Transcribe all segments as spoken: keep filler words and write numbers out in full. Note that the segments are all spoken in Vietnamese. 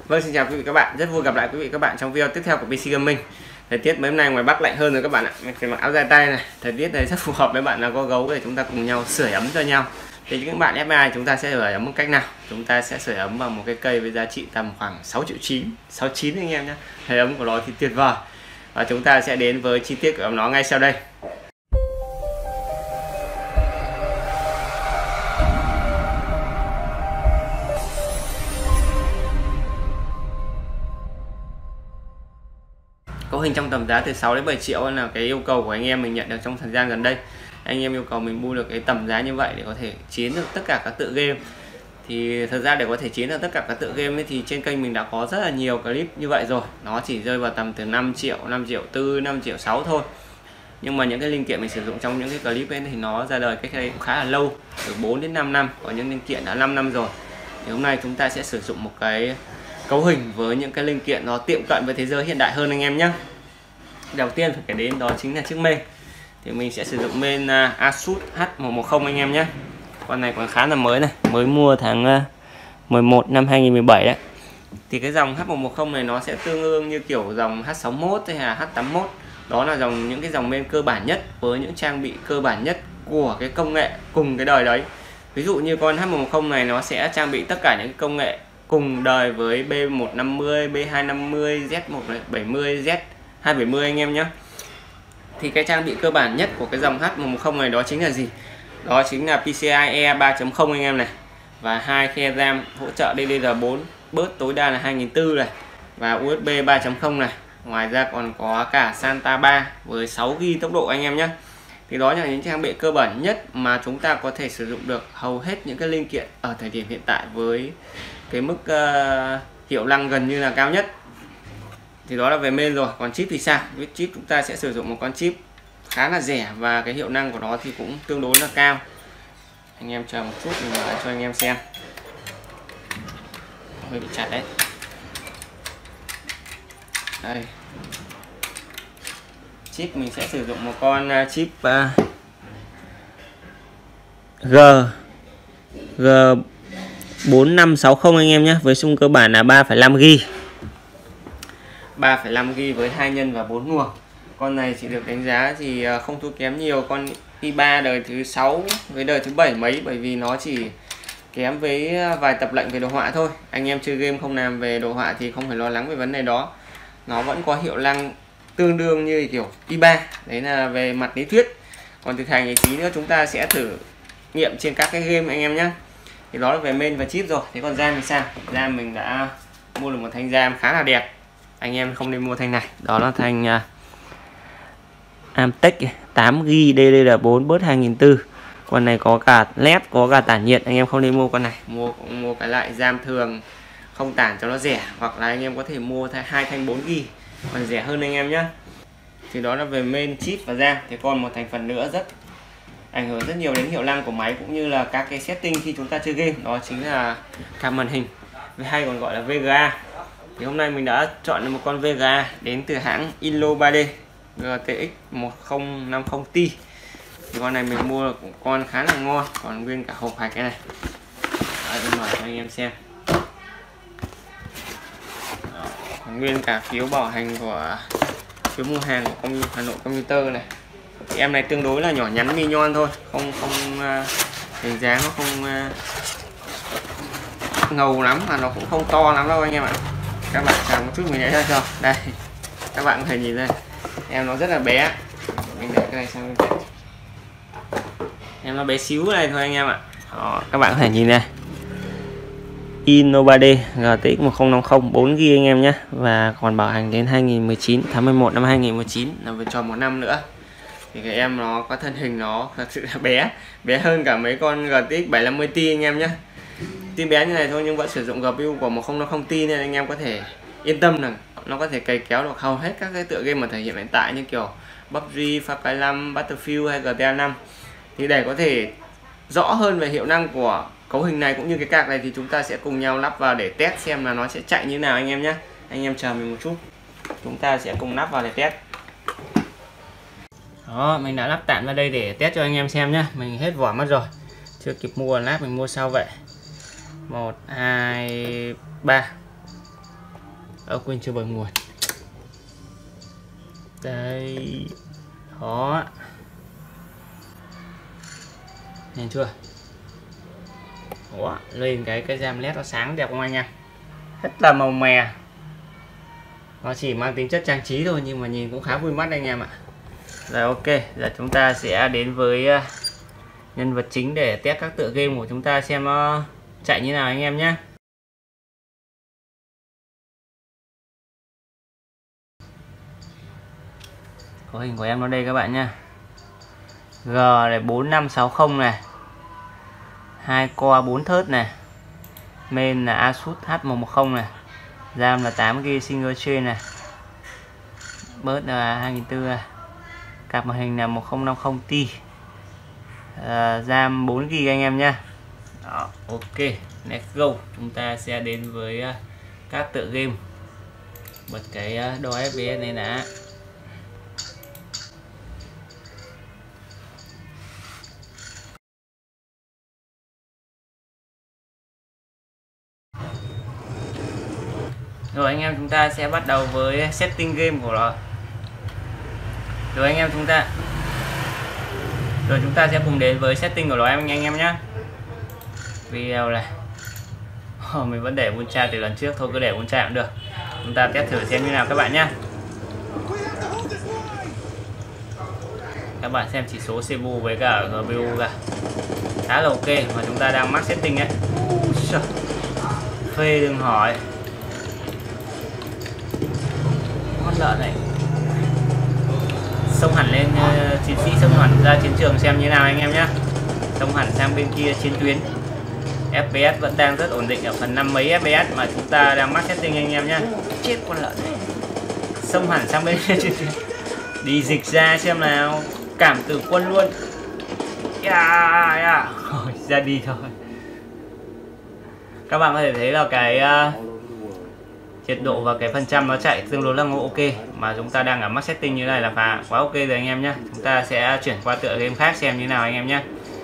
Vâng, xin chào quý vị các bạn, rất vui gặp lại quý vị các bạn trong video tiếp theo của pê xê Gaming. Thời tiết mấy hôm nay ngoài Bắc lạnh hơn rồi các bạn ạ. Mình phải mặc áo dài tay này. Thời tiết này rất phù hợp với bạn nào có gấu để chúng ta cùng nhau sưởi ấm cho nhau. Thì những bạn ép i chúng ta sẽ sưởi ấm một cách nào? Chúng ta sẽ sưởi ấm bằng một cái cây với giá trị tầm khoảng sáu triệu chín, sáu chín anh em nhé. Hơi ấm của nó thì tuyệt vời. Và chúng ta sẽ đến với chi tiết của nó ngay sau đây. Cấu hình trong tầm giá từ sáu đến bảy triệu là cái yêu cầu của anh em mình nhận được trong thời gian gần đây. Anh em yêu cầu mình mua được cái tầm giá như vậy để có thể chiến được tất cả các tựa game. Thì thật ra để có thể chiến được tất cả các tựa game ấy, thì trên kênh mình đã có rất là nhiều clip như vậy rồi. Nó chỉ rơi vào tầm từ năm triệu, năm triệu tư, năm triệu sáu thôi. Nhưng mà những cái linh kiện mình sử dụng trong những cái clip ấy thì nó ra đời cách đây cũng khá là lâu, từ bốn đến năm năm, có những linh kiện đã năm năm rồi. Thì hôm nay chúng ta sẽ sử dụng một cái cấu hình với những cái linh kiện nó tiệm cận với thế giới hiện đại hơn anh em nhé. Đầu tiên phải kể đến đó chính là chiếc main. Thì mình sẽ sử dụng main uh, Asus H một một không anh em nhé. Con này còn khá là mới này, mới mua tháng uh, mười một năm hai nghìn mười bảy đấy. Thì cái dòng H một một không này nó sẽ tương đương như kiểu dòng H sáu mốt hay là H tám mốt. Đó là dòng những cái dòng main cơ bản nhất với những trang bị cơ bản nhất của cái công nghệ cùng cái đời đấy. Ví dụ như con H một một không này nó sẽ trang bị tất cả những công nghệ cùng đời với B một năm mươi, B hai năm mươi, Z một bảy mươi, Z hai bảy mươi anh em nhé. Thì cái trang bị cơ bản nhất của cái dòng H một một không này đó chính là gì? Đó chính là pê xê i E ba chấm không anh em này. Và hai khe RAM hỗ trợ D D R bốn bớt tối đa là hai nghìn bốn trăm này. Và U S B ba chấm không này. Ngoài ra còn có cả SATA ba với sáu gi ga bai tốc độ anh em nhé. Thì đó là những trang bị cơ bản nhất mà chúng ta có thể sử dụng được hầu hết những cái linh kiện ở thời điểm hiện tại với cái mức uh, hiệu năng gần như là cao nhất. Thì đó là về main rồi. Còn chip thì sao? Với chip chúng ta sẽ sử dụng một con chip khá là rẻ và cái hiệu năng của nó thì cũng tương đối là cao. Anh em chờ một chút mình mở cho anh em xem. Hơi bị chặt đấy. Đây. Chip mình sẽ sử dụng một con chip uh, G G bốn năm sáu không anh em nhé, với xung cơ bản là ba phẩy năm gi ga bai. ba phẩy năm gi ga bai với hai nhân và bốn luồng. Con này chỉ được đánh giá thì không thua kém nhiều con i ba đời thứ sáu với đời thứ bảy mấy, bởi vì nó chỉ kém với vài tập lệnh về đồ họa thôi. Anh em chơi game không làm về đồ họa thì không phải lo lắng về vấn đề đó. Nó vẫn có hiệu năng tương đương như kiểu i ba. Đấy là về mặt lý thuyết. Còn thực hành thì tí nữa chúng ta sẽ thử nghiệm trên các cái game anh em nhé. Thì đó là về main và chip rồi. Thế còn RAM thì sao? RAM mình đã mua được một thanh RAM khá là đẹp. Anh em không nên mua thanh này. Đó là thanh uh, Amtech tám gi ga bai D D R bốn bớt hai nghìn bốn trăm. Con này có cả led, có cả tản nhiệt. Anh em không nên mua con này. Mua mua cái loại RAM thường không tản cho nó rẻ. Hoặc là anh em có thể mua hai thanh bốn gi ga bai còn rẻ hơn anh em nhé. Thì đó là về main, chip và RAM. Thì còn một thành phần nữa rất ảnh hưởng rất nhiều đến hiệu năng của máy cũng như là các cái setting khi chúng ta chơi game, đó chính là card màn hình, hay còn gọi là vê giê a. Thì hôm nay mình đã chọn được một con vê giê a đến từ hãng Inlo ba D G T X một không năm không Ti. Thì con này mình mua được con khá là ngon, còn nguyên cả hộp hạch cái này. Đấy, mình mở cho anh em xem. Đó, còn nguyên cả phiếu bảo hành của phiếu mua hàng của công Hà Nội Computer này. Thì em này tương đối là nhỏ nhắn mini nhon thôi, không không uh, hình dáng nó không uh, ngầu lắm, mà nó cũng không to lắm đâu anh em ạ. Các bạn chờ một chút mình để ra cho. Đây, các bạn có thể nhìn đây, em nó rất là bé. Mình để cái này sang bên cạnh. Em nó bé xíu này thôi anh em ạ. Đó, các bạn có thể nhìn này, Inlo ba D G T X một không năm không bốn gi ga bai anh em nhé. Và còn bảo hành đến hai nghìn mười chín, tháng mười một năm hai nghìn mười chín, là vừa tròn một năm nữa. Thì cái em nó có thân hình nó thật sự là bé, bé hơn cả mấy con G T X bảy năm mươi Ti anh em nhé. Tuy bé như này thôi nhưng vẫn sử dụng giê pê u của một không năm không Ti, nên anh em có thể yên tâm rằng nó có thể cày kéo được hầu hết các cái tựa game ở thời điểm hiện tại như kiểu pê u bê giê, Far Cry năm, Battlefield hay G T A năm. Thì để có thể rõ hơn về hiệu năng của cấu hình này cũng như cái card này thì chúng ta sẽ cùng nhau lắp vào để test xem là nó sẽ chạy như nào anh em nhé. Anh em chờ mình một chút, chúng ta sẽ cùng lắp vào để test. Đó, mình đã lắp tạm vào đây để test cho anh em xem nhé. Mình hết vỏ mất rồi, chưa kịp mua lắp, mình mua sau vậy. Một, hai, ba. Ở quên chưa bật nguồn. Đây. Đó. Nhìn chưa? Đó, lên cái cái ram led nó sáng đẹp không anh em? Rất là màu mè. Nó chỉ mang tính chất trang trí thôi nhưng mà nhìn cũng khá vui mắt anh em ạ. Rồi ok, giờ chúng ta sẽ đến với nhân vật chính để test các tựa game của chúng ta xem nó chạy như nào anh em nhé. Có hình của em nó đây các bạn nha. G này bốn năm sáu không này, hai core bốn thớt này, main là Asus H một một không này, RAM là tám gi-ga-bai single chain này, bớt là hai nghìn bốn trăm này, card màn hình là một không năm không Ti, à, RAM bốn gi-ga-bai anh em nha. Đó, ok, let's go. Chúng ta sẽ đến với uh, các tựa game. Bật cái uh, đo ép pê ét này đã. Rồi anh em chúng ta sẽ bắt đầu với setting game của nó. Rồi anh em chúng ta Rồi chúng ta sẽ cùng đến với setting của nó em anh em nhé. Video này oh, mình vẫn để Ultra từ lần trước thôi, cứ để Ultra cũng được. Chúng ta test thử xem như nào các bạn nhé. Các bạn xem chỉ số xê pê u với cả giê pê u cả khá là ok mà chúng ta đang max setting ấy. Phê đừng hỏi. Con lợn này xông hẳn lên, uh, chiến sĩ xông hẳn ra chiến trường xem như nào anh em nhé. Xông hẳn sang bên kia chiến tuyến. ép pê ét vẫn đang rất ổn định ở phần năm mấy ép pê ét mà chúng ta đang max setting anh em nhé. Chết con lợn này. Xông hẳn sang bên kia chiến tuyến. Đi dịch ra xem nào. Cảm tử quân luôn. Yeah, yeah. Rồi, ra đi thôi. Các bạn có thể thấy là cái uh, nhiệt độ và cái phần trăm nó chạy tương đối là ok, mà chúng ta đang ở max setting như này là phá quá ok rồi anh em nhé. Chúng ta sẽ chuyển qua tựa game khác xem như nào anh em nhé.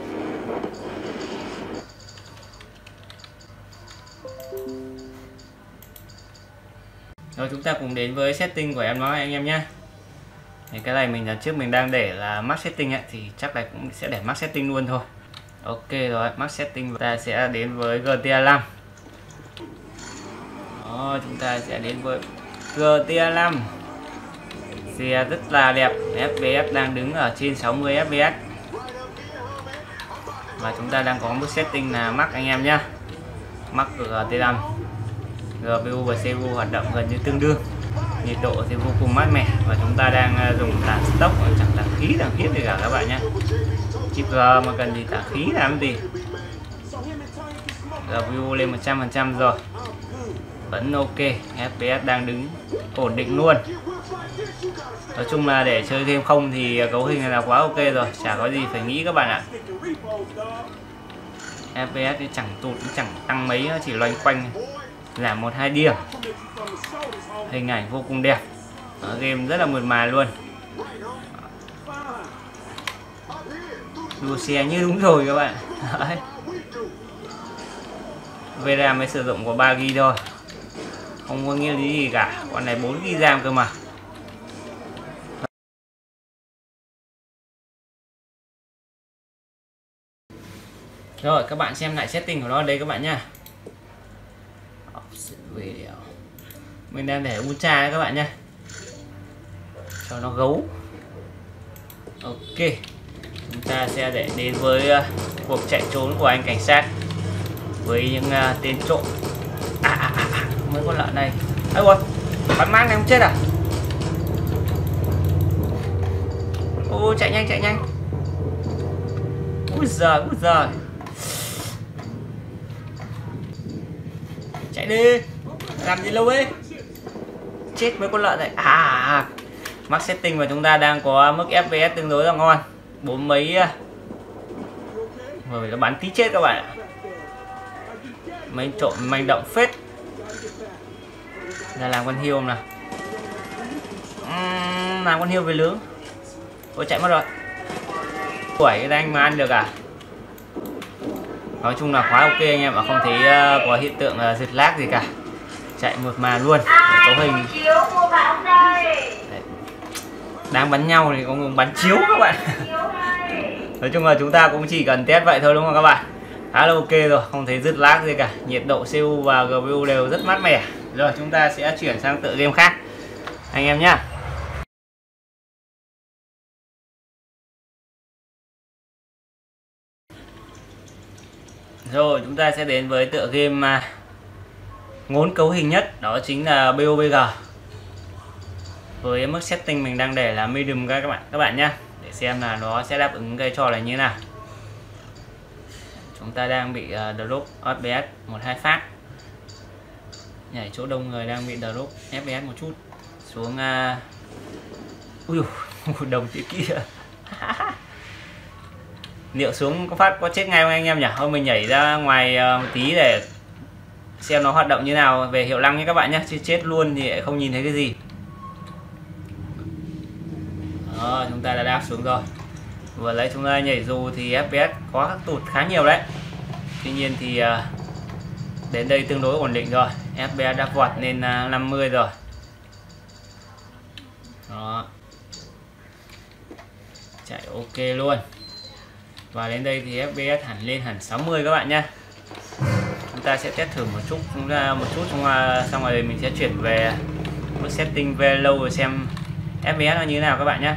Rồi chúng ta cùng đến với setting của em nói anh em nhé. Thì cái này mình lần trước mình đang để là max setting ấy, thì chắc là cũng sẽ để max setting luôn thôi. Ok rồi, max setting chúng ta sẽ đến với giê tê a năm. Đó, chúng ta sẽ đến với giê tê a năm. Xe rất là đẹp, ép pê ét đang đứng ở trên sáu mươi ép pê ét. Và chúng ta đang có mức setting là max anh em nhé. Max của giê tê a năm. giê pê u và xê pê u hoạt động gần như tương đương. Nhiệt độ thì vô cùng mát mẻ và chúng ta đang dùng tản stock, chẳng tản khí tản khiết gì cả các bạn nhé. Chip G mà cần gì tản khí làm gì. giê pê u lên một trăm phần trăm rồi. Vẫn ok, ép pê ét đang đứng ổn định luôn. Nói chung là để chơi game không thì cấu hình này là quá ok rồi, chả có gì phải nghĩ các bạn ạ. ép pê ét thì chẳng tụt, chẳng tăng mấy, chỉ loanh quanh giảm một hai điểm. Hình ảnh vô cùng đẹp. Ở game rất là mượt mà luôn. Đua xe như đúng rồi các bạn. Đấy. vê ram mới sử dụng có ba gi-ga-bai thôi, không có nghĩa lý gì cả. Con này bốn gi-ga-bai RAM cơ mà. Rồi các bạn xem lại setting của nó ở đây các bạn nhá. Mình đang để Ultra đấy các bạn nhé, cho nó gấu. Ok, chúng ta sẽ để đến với uh, cuộc chạy trốn của anh cảnh sát với những uh, tên trộm. À, à, à, à, mấy con lợn này. Ây ôi, bắn mang này không chết à? Ô, chạy nhanh chạy nhanh. Úi giời, úi giời. Chạy đi, làm gì lâu ấy. Chết mấy con lợn này. À, max setting và chúng ta đang có mức ép pê ét tương đối là ngon, bốn mấy rồi, nó bắn tí chết các bạn ạ. Mấy trộm manh động phết. Ra làm con hiêu nào. uhm, Làm con hiêu về lướng. Ôi chạy mất rồi. Quẩy cái anh mà ăn được à? Nói chung là khá ok anh em ạ, không thấy uh, có hiện tượng uh, giật lag gì cả. Chạy mượt mà luôn. cấu hình. Đấy. Đang bắn nhau thì có người bắn chiếu các bạn. Nói chung là chúng ta cũng chỉ cần test vậy thôi đúng không các bạn? Khá là ok rồi, không thấy rứt lag gì cả. Nhiệt độ xê pê u và giê pê u đều rất mát mẻ. Rồi chúng ta sẽ chuyển sang tựa game khác anh em nhá. Rồi chúng ta sẽ đến với tựa game ngốn cấu hình nhất, đó chính là bê o bê giê. Với mức setting mình đang để là medium các bạn các bạn nhá, để xem là nó sẽ đáp ứng cái trò này như thế nào. Chúng ta đang bị uh, drop ép pê ét một hai phát, nhảy chỗ đông người đang bị drop ép pê ét một chút, xuống uh... ui đồng tí kia. Liệu xuống có phát có chết ngay không anh em nhỉ? Thôi mình nhảy ra ngoài uh, một tí để xem nó hoạt động như nào về hiệu năng nhé các bạn nhé, chứ chết luôn thì không nhìn thấy cái gì. Đó, chúng ta đã đáp xuống rồi. Vừa lấy chúng ta nhảy dù thì ép pê ét có tụt khá nhiều đấy. Tuy nhiên thì uh, đến đây tương đối ổn định rồi. ép pê ét đã vọt lên uh, năm mươi rồi. Đó. Chạy ok luôn. Và đến đây thì ép pê ét hẳn lên hẳn sáu mươi các bạn nhé. Chúng ta sẽ test thử một chút, chúng ta một chút xong rồi, xong rồi mình sẽ chuyển về mức setting về lâu rồi xem ép pê ét nó như thế nào các bạn nhé.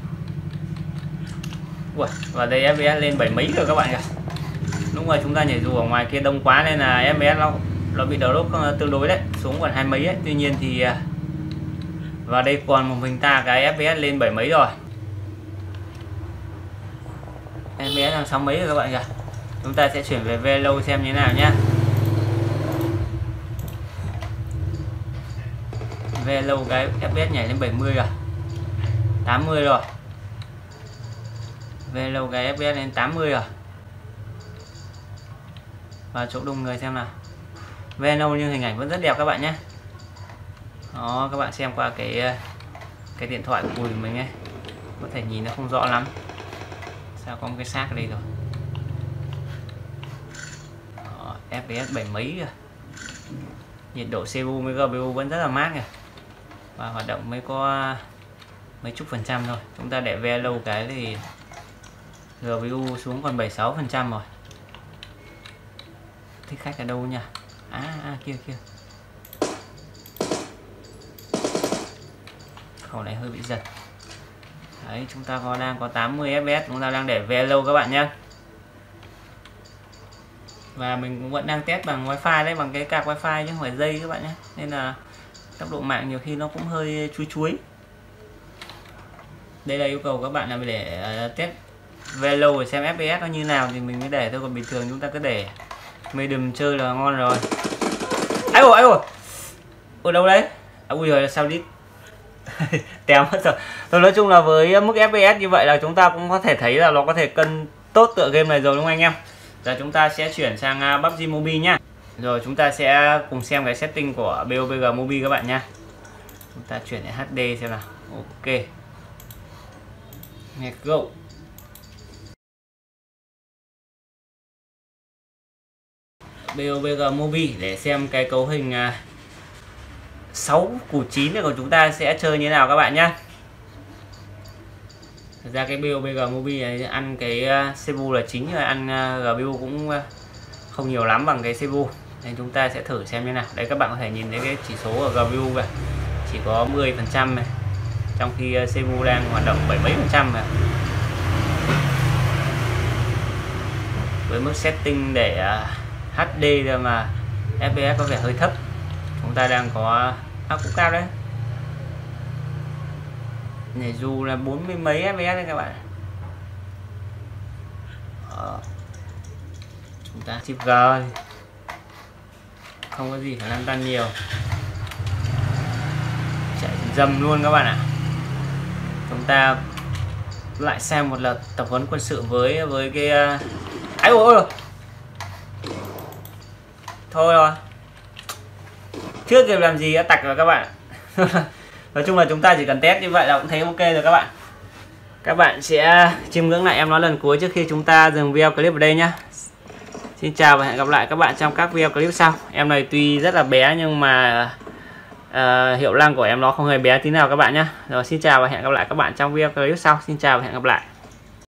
Ui, và đây ép pê ét lên bảy mấy rồi các bạn kìa. Lúc mà chúng ta nhảy dù ở ngoài kia đông quá nên là ép pê ét nó nó bị drop tương đối đấy, xuống còn hai mấy ấy. Tuy nhiên thì và đây còn một mình ta cái ép pê ét lên bảy mấy rồi, ép pê ét đang sáu mấy rồi các bạn kìa. Chúng ta sẽ chuyển về về lâu xem như thế nào nhé. Về lâu cái ép pê ét nhảy lên bảy mươi rồi, tám mươi rồi. Về lâu cái ép pê ét lên tám mươi rồi. Và chỗ đông người xem nào. Về lâu nhưng hình ảnh vẫn rất đẹp các bạn nhé. Đó, các bạn xem qua cái cái điện thoại của mình ấy, có thể nhìn nó không rõ lắm. Sao có một cái xác ở đây rồi. Đó, ép pê ét bảy mấy rồi. Nhiệt độ xê pê u với giê pê u vẫn rất là mát kìa. Và hoạt động mới có mấy chục phần trăm thôi. Chúng ta để ve lâu cái thì giê pê u xuống còn bảy mươi sáu phần trăm rồi. Thích khách ở đâu nhỉ? À, à kia kia. Khẩu này hơi bị giật. Đấy, chúng ta có đang có tám mươi ép pê ét, chúng ta đang để ve lâu các bạn nhé. Và mình cũng vẫn đang test bằng wifi đấy, bằng cái card wifi chứ không phải dây các bạn nhé. Nên là tốc độ mạng nhiều khi nó cũng hơi chuối chuối. Đây là yêu cầu các bạn là để uh, test ve lâu để xem ép pê ét nó như nào thì mình mới để thôi, còn bình thường chúng ta cứ để medium chơi là ngon rồi. Ấy ôi, ấy ôi. Ở đâu đấy? À, ui rồi sao đi tém mất rồi. Tôi nói chung là với mức ép pê ét như vậy là chúng ta cũng có thể thấy là nó có thể cân tốt tựa game này rồi đúng không anh em? Giờ chúng ta sẽ chuyển sang pê u bê giê Mobile nhá. Rồi chúng ta sẽ cùng xem cái setting của bê o bê giê Mobile các bạn nhá. Chúng ta chuyển đến hát đê xem nào. Ok. Let's go. bê o bê giê Mobile để xem cái cấu hình sáu củ chín này của chúng ta sẽ chơi như thế nào các bạn nhé. Thật ra cái bê o bê giê Mobile này ăn cái xê pê u là chính, là ăn giê pê u cũng không nhiều lắm bằng cái xê pê u, nên chúng ta sẽ thử xem như nào. Đây các bạn có thể nhìn thấy cái chỉ số của giê pê u này chỉ có mười phần trăm này, trong khi xê pê u đang hoạt động bảy mấy phần trăm này. Với mức setting để hát đê ra mà ép pê ét có vẻ hơi thấp. Chúng ta đang có à, cũng cao đấy. Nhảy dù là bốn mươi mấy ép pê ét đấy các bạn. Đó. Chúng ta chip G không có gì phải lăn tăn nhiều, chạy dầm luôn các bạn ạ. Chúng ta lại xem một lần tập huấn quân sự với với cái ấy ôi ôi thôi rồi, chưa kịp làm gì đã tạch rồi các bạn. Nói chung là chúng ta chỉ cần test như vậy là cũng thấy ok rồi các bạn. Các bạn sẽ chiêm ngưỡng lại em nói lần cuối trước khi chúng ta dừng video clip ở đây nhé. Xin chào và hẹn gặp lại các bạn trong các video clip sau. Em này tuy rất là bé nhưng mà uh, hiệu năng của em nó không hề bé tí nào các bạn nhé. Rồi xin chào và hẹn gặp lại các bạn trong video clip sau. Xin chào và hẹn gặp lại.